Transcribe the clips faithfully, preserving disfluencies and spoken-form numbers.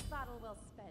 battle well spent.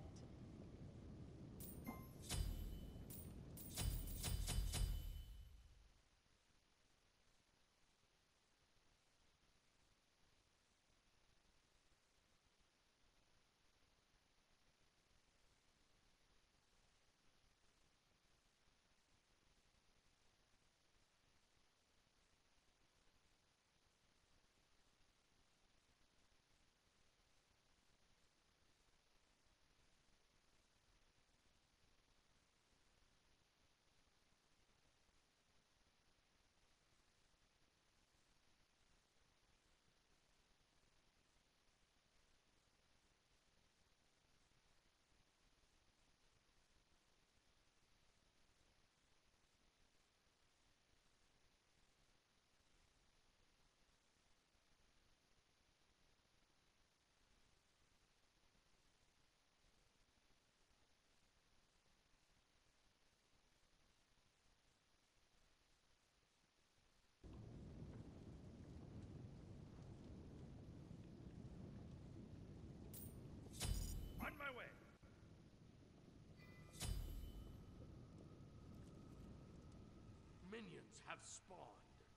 On my way. Minions have spawned.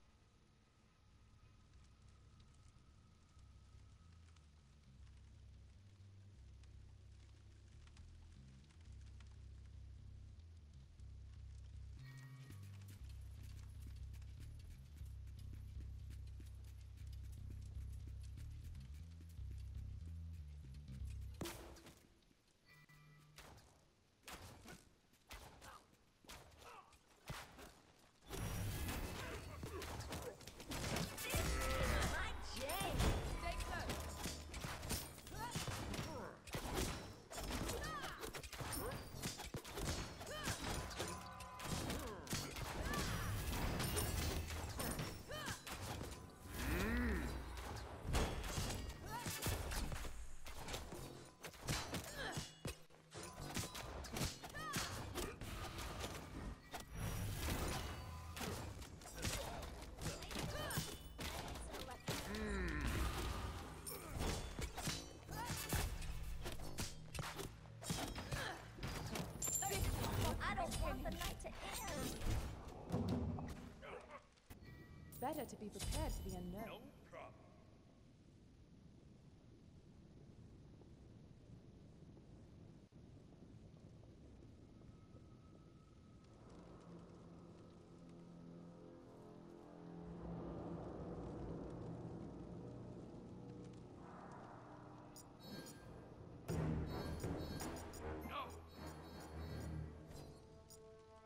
Better to be prepared for the unknown. No problem.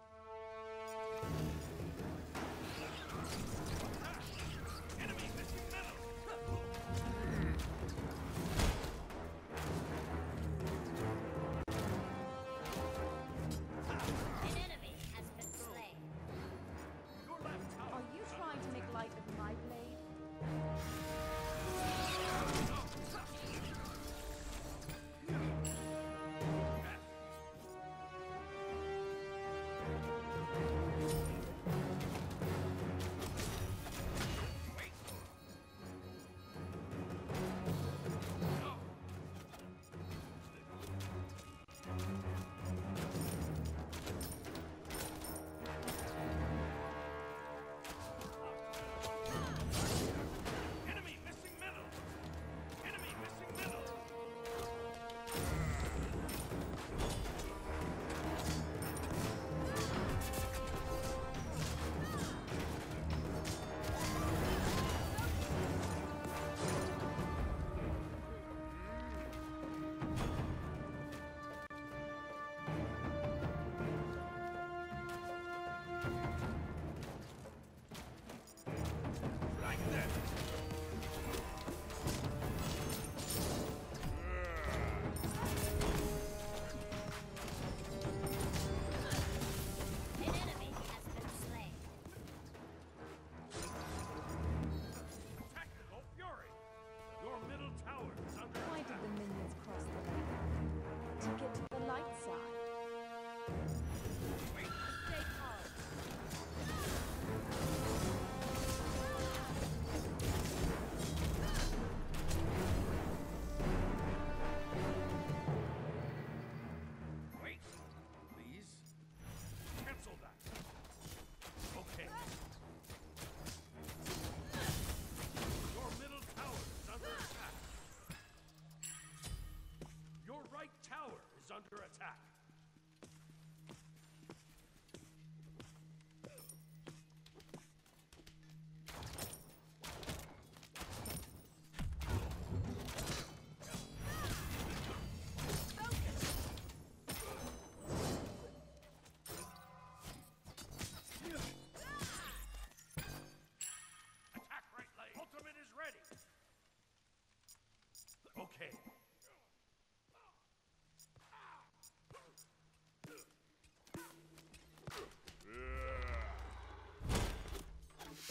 Enemy missing.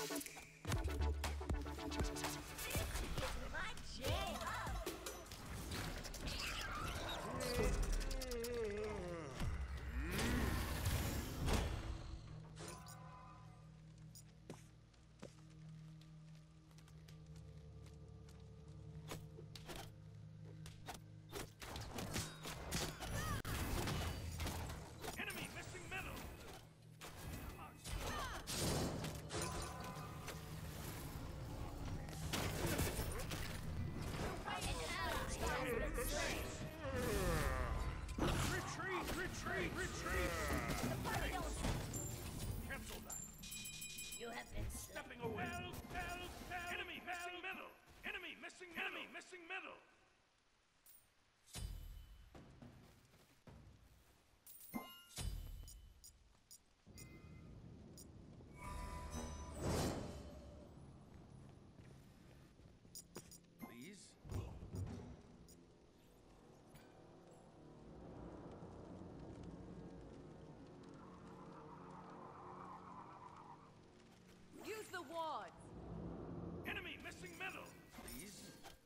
Use the wards! Enemy missing middle! Please?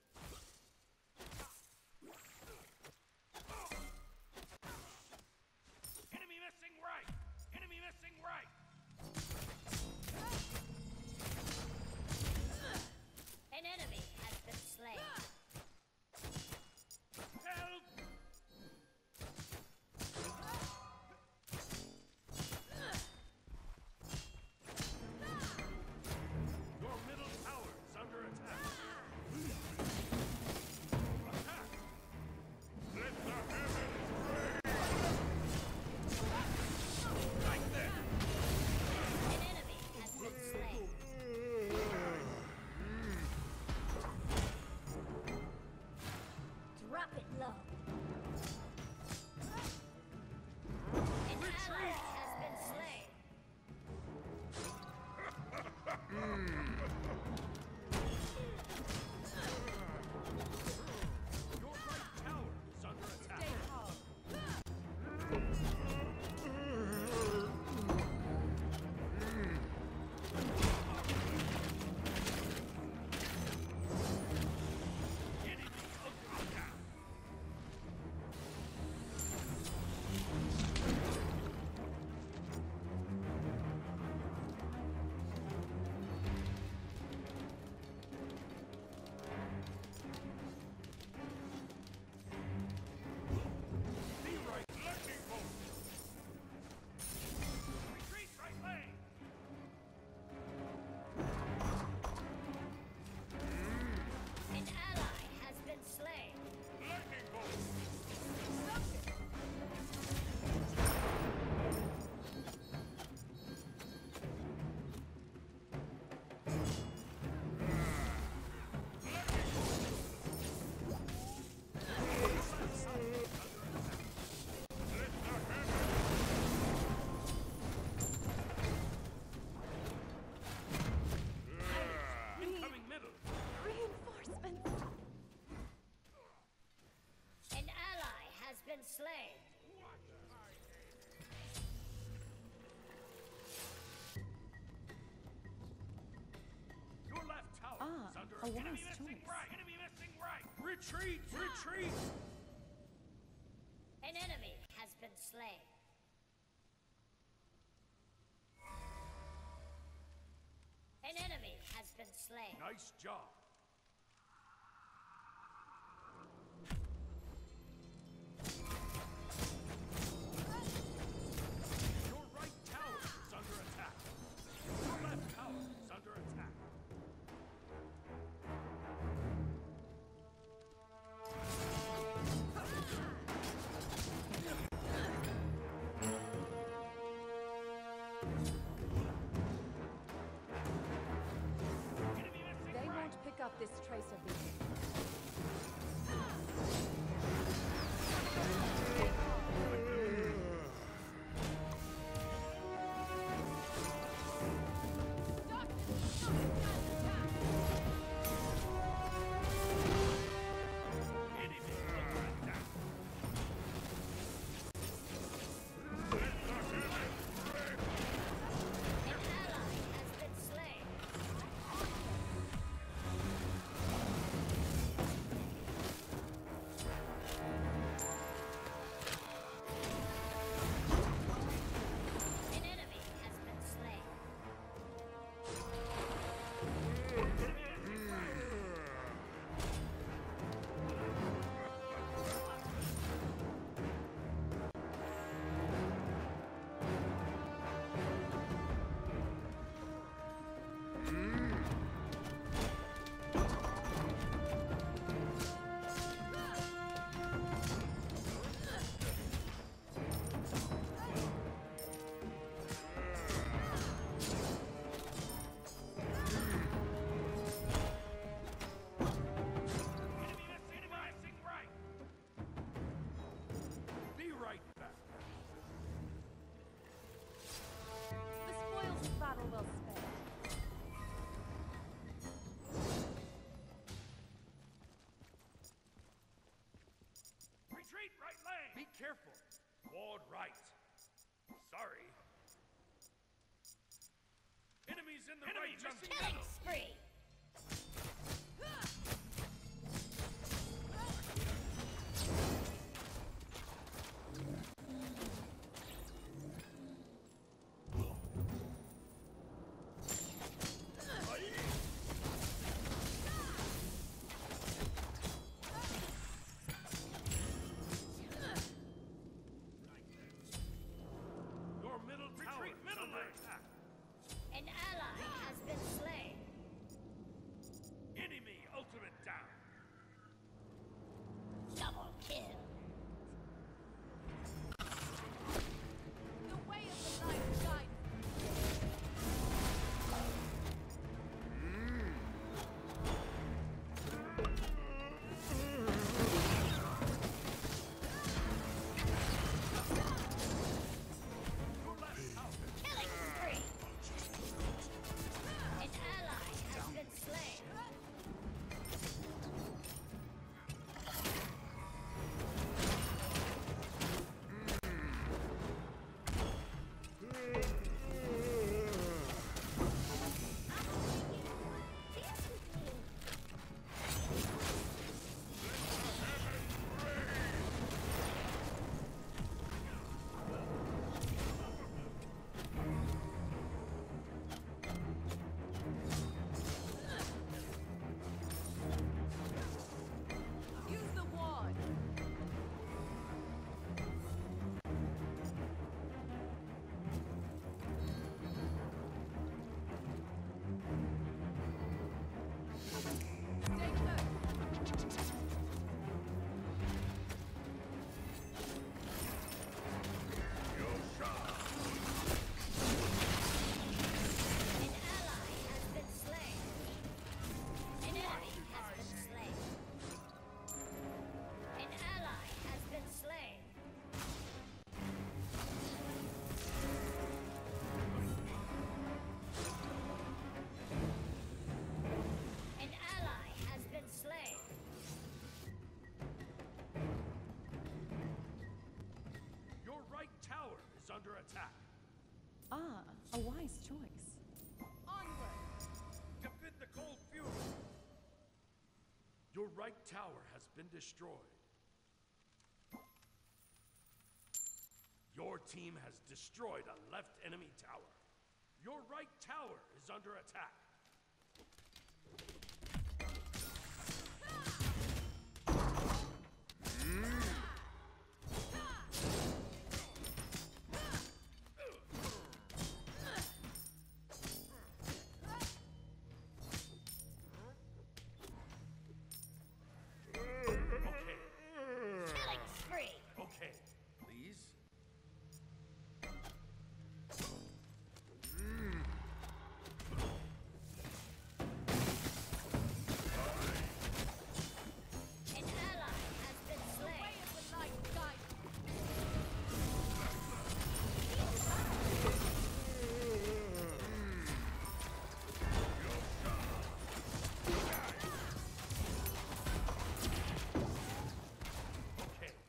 Enemy missing right! Enemy missing right! An enemy has been slain. Help! Your middle tower is under attack. Attack! Let the heavens rain! Like that! An enemy has been slain. Drop it low. An ally has been slain. Your right tower is under attack. Stay calm. Enemy ultimate down. Be right lightning bolt. Retreat right lane. An ally has been slain. Lightning bolt. Let the heavens incoming middle. Reinforcements! An ally has been slain. Your left tower Ah, is under a enemy wise missing choice. right. Enemy missing right. Retreat! Retreat! An enemy has been slain. An enemy has been slain. Nice job. Your right tower is under attack. Your left tower is under attack. Enemy missing They right. won't pick careful. Ward right. Sorry. Enemies in the Enemy right junction. killing spree. Your middle tower is under attack. An ally has been slain. Enemy ultimate down. Double kill. The way of the light guides. Killing spree. An ally has been slain. Use the ward. Stay close. An ally has been slain. An enemy has been slain. An ally has been slain. An ally has been slain. Your right tower is under attack. Ah, a wise choice. Onward. Defend the cold fury. Your right tower has been destroyed. Your team has destroyed a left enemy tower. Your right tower is under attack. Okay, Killing spree. okay, please. An ally has been The slain. way of the light guides. Okay.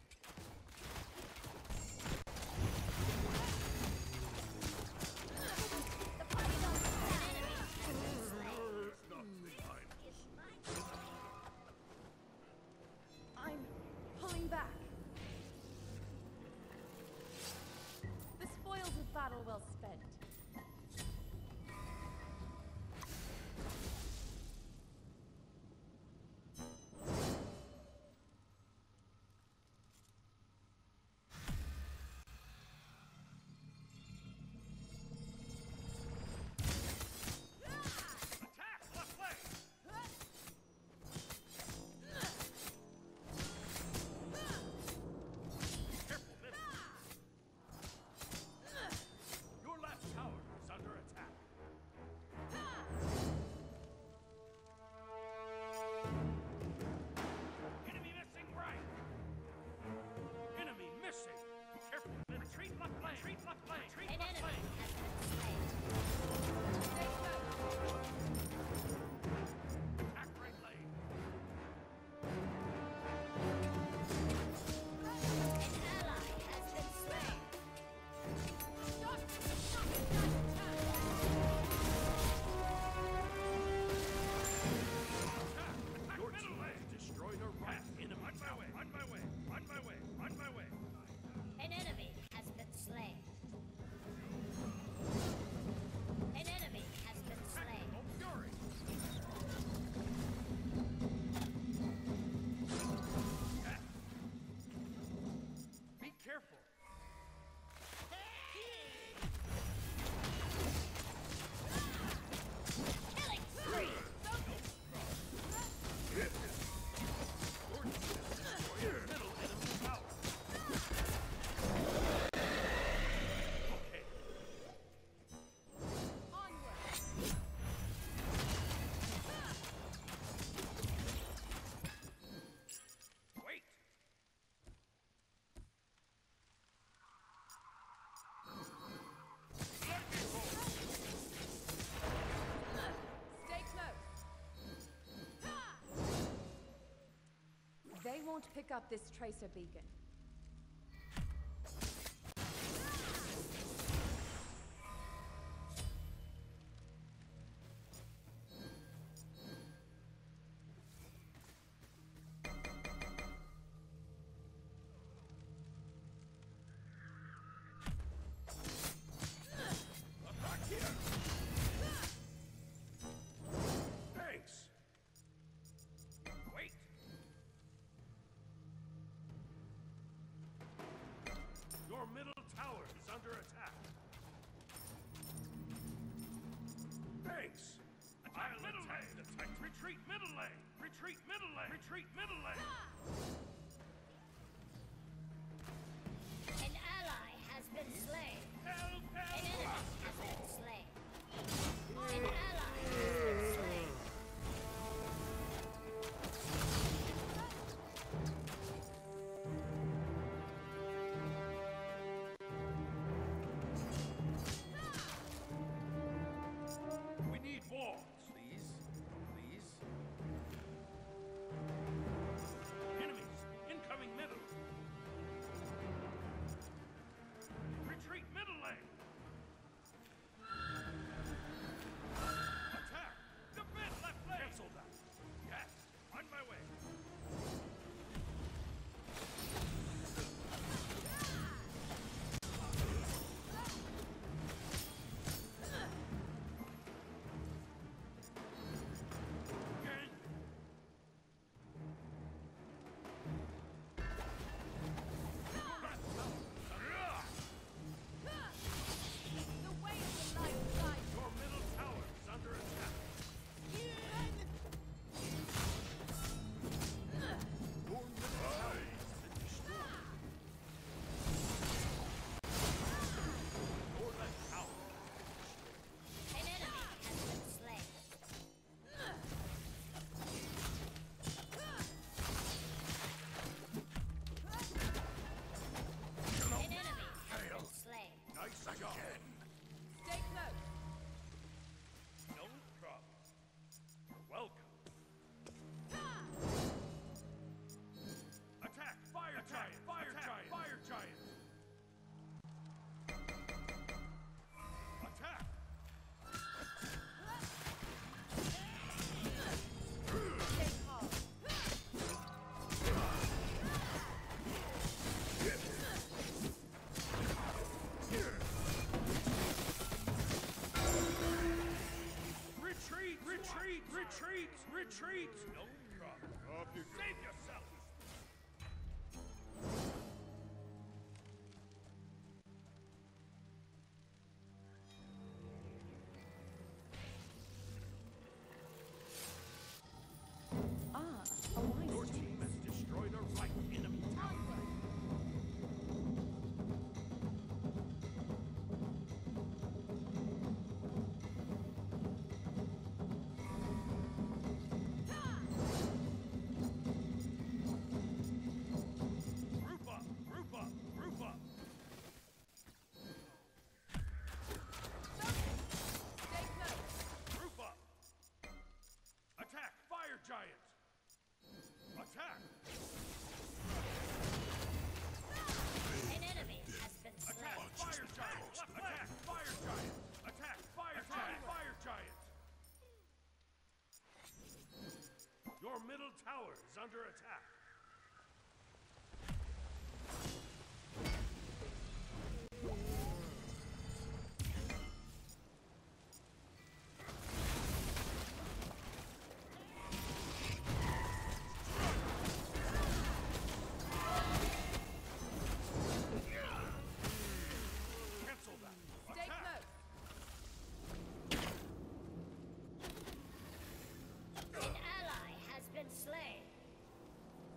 The party don't an enemy has been slain. Is SMITE. I'm pulling back. The spoils of battle well spent. Attack! Left leg! Careful, middle. Your left tower won't pick up this tracer beacon. Your middle tower is under attack. Thanks. Attack I'll middle lane. Attack. Retreat middle lane. Retreat middle lane. Retreat middle lane. An ally has been slain. Help! Help! An enemy has been slain. An ally has been slain. We need more. Please. Please. Enemies. Incoming middle. Retreat middle lane. Attack. Defend left lane. Cancel that. Yes. On my way. Gang. The way of the light side. Your middle tower is under attack. Your middle tower has been destroyed. Your left tower. An enemy has been slain. An enemy has been slain. Nice job. Stay close. No problem. You're welcome. Attack! Fire giant! Fire giant! Fire giant! Attack! Stay calm. Retreat! Retreat! Retreat! Retreat! No problem. Save yourself! Ah, a wise Your choice. team has destroyed a right enemy tower. Group up! Group up! Group up! Stay close. Group up! Attack! Fire giant! Attack! An enemy has been Attack! slain. Fire giant! Attack! Fire giant! Attack! Fire giant! Fire giant! Your middle tower is under attack. Cancel that. Stay Attack! close. An ally has been slain.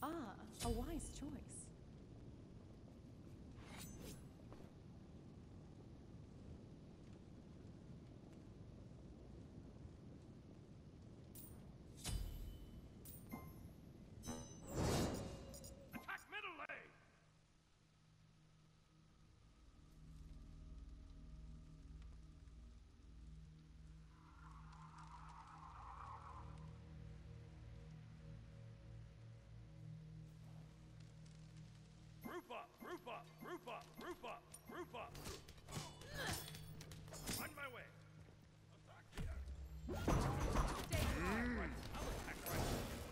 Ah, a wise choice. Attack middle lane! Group up, group up, group up, group up, group up. On my way. Attack here. Stay calm. Right, I'll attack right.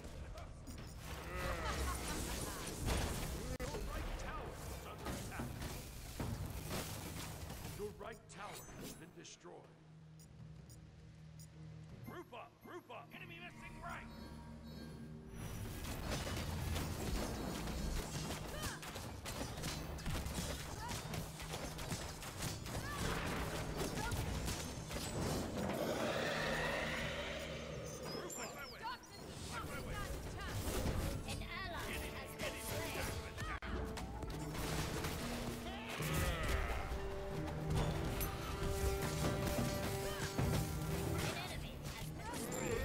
Your right tower is under attack. Your right tower has been destroyed. Group up, group up. Enemy missing right. An ally has been slain. An enemy has been slain.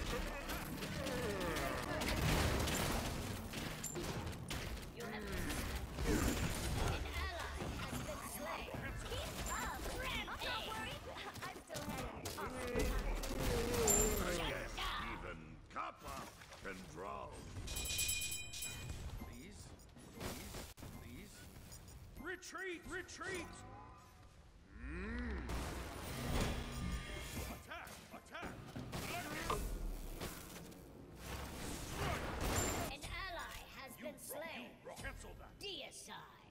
You have been An ally has been slain. Keep up, rampage! Don't worry, I'm still heading. Even Kappa can draw. Please, please, please. Retreat, retreat! Attack, attack! An ally has You, been ro- slain. you, ro- cancel that. Deicide.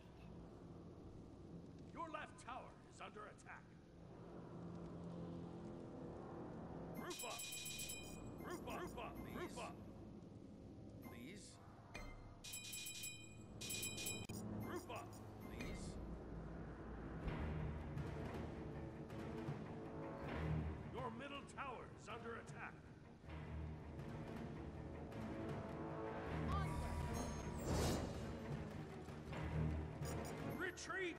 Your left tower is under attack. Group up! Group up! Group up! Group up! Please? Group up! Please? Your middle tower is under attack. Retreat!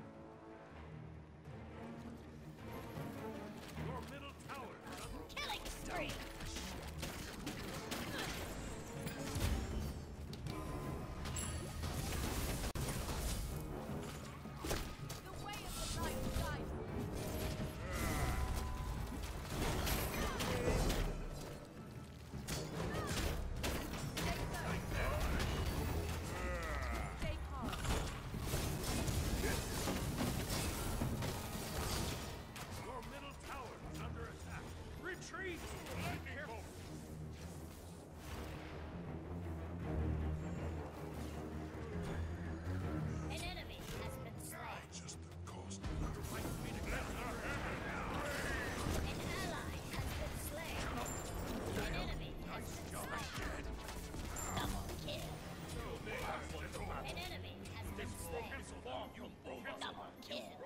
Your middle tower is under Killing spree. The way of the light guides Stay calm. Your middle tower is under attack. Retreat! Careful! An enemy has been slain. Just the cost. An An ally has been slain. An enemy has been slain. Double kill. An enemy has been slain. Double kill.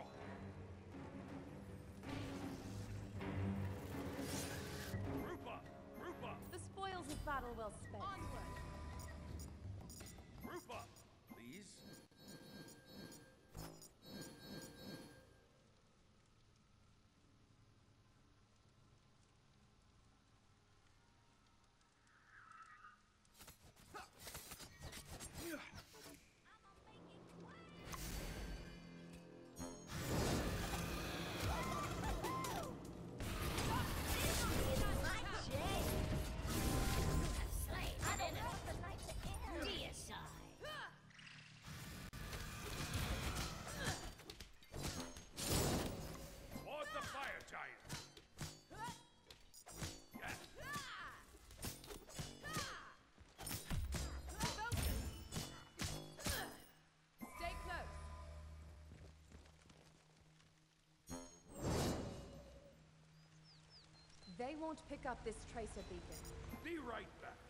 Group up! Group up! The spoils of battle well spent. Onward. Group up! Please? Slain an enemy. Deicide. Towards the fire giant! Yes! Stay close. They won't pick up this tracer beacon. Be right back!